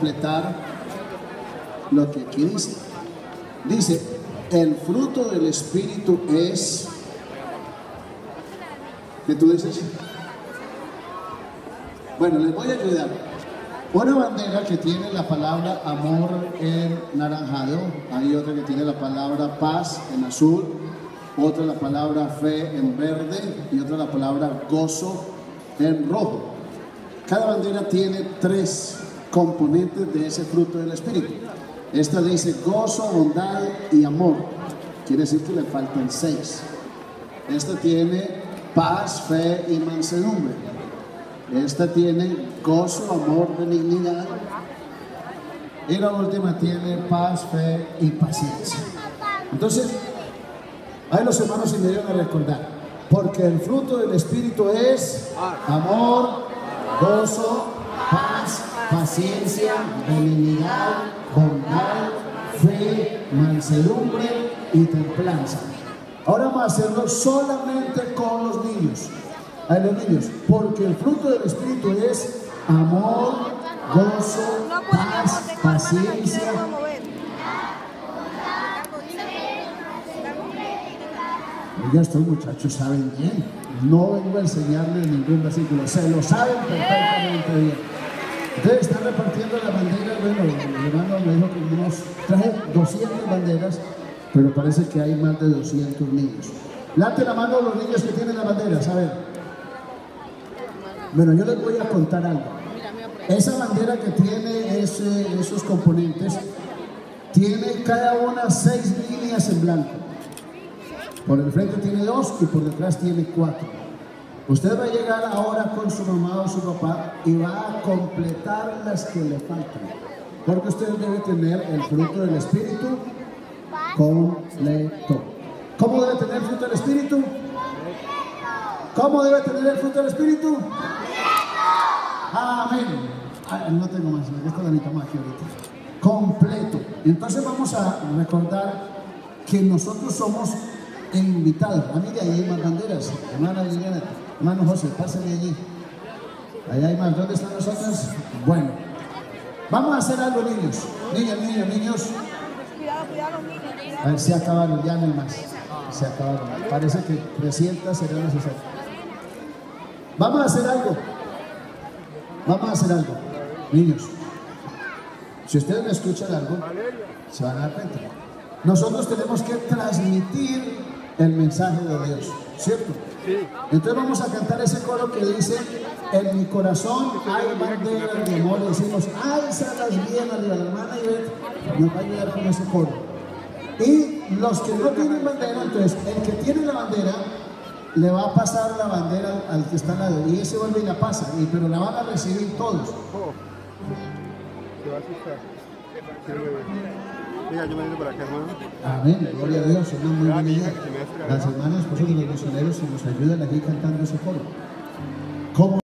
completar lo que aquí dice. Dice, el fruto del Espíritu es... ¿Qué tú dices? Bueno, les voy a ayudar. Una bandera que tiene la palabra amor en naranjado, hay otra que tiene la palabra paz en azul, otra la palabra fe en verde y otra la palabra gozo en rojo. Cada bandera tiene 3 componentes de ese fruto del Espíritu. Esta dice gozo, bondad y amor. Quiere decir que le faltan 6. Esta tiene paz, fe y mansedumbre. Esta tiene gozo, amor, benignidad. Y la última tiene paz, fe y paciencia. Entonces, ahí los hermanos se me dieron a recordar. Porque el fruto del Espíritu es amor, gozo, paz, paciencia, benignidad, bondad, fe, mansedumbre y templanza. Ahora vamos a hacerlo solamente con los niños. A los niños, porque el fruto del Espíritu es amor, gozo, paz, paciencia. Ya estos muchachos saben bien. No vengo a enseñarles ningún versículo, se lo saben perfectamente bien. Entonces están repartiendo las banderas. Bueno, el hermano me dijo que traje 200 banderas, pero parece que hay más de 200 niños. Levante la mano los niños que tienen las banderas, a ver. Bueno, yo les voy a contar algo. Esa bandera que tiene esos componentes, tiene cada una 6 líneas en blanco. Por el frente tiene 2 y por detrás tiene 4. Usted va a llegar ahora con su mamá o su papá y va a completar las que le faltan. Porque usted debe tener el fruto del Espíritu completo. ¿Cómo debe tener el fruto del Espíritu? ¿Cómo debe tener el fruto del Espíritu? Amén. No tengo más, me gusta la mitad más que ahorita. Completo. Entonces vamos a recordar que nosotros somos invitados. A mí de ahí hay más banderas. Hermana Liliana, hermano José, pásenme allí. Allá hay más. ¿Dónde están las otras? Bueno. Vamos a hacer algo, niños. Niños. Cuidado, niños. A ver, se acabaron, ya no hay más. Se acabaron. Parece que 300 serán necesarias. Vamos a hacer algo. Niños, si ustedes me escuchan algo, se van a dar cuenta. Nosotros tenemos que transmitir el mensaje de Dios, ¿cierto? Sí. Entonces vamos a cantar ese coro que dice: en mi corazón hay banderas de amor. Decimos, álzalas bien arriba. La hermana Ivette nos va a ayudar con ese coro. Y los que no tienen bandera, entonces el que tiene la bandera le va a pasar la bandera al que está al lado, y ese vuelve y la pasa, pero la van a recibir todos. Se va a asustar. Venga, yo me vengo por acá, hermano. Amén, gloria a Dios, una muy buena idea. Las hermanas, vosotros los misioneros, se nos ayudan aquí cantando ese coro. ¿Cómo?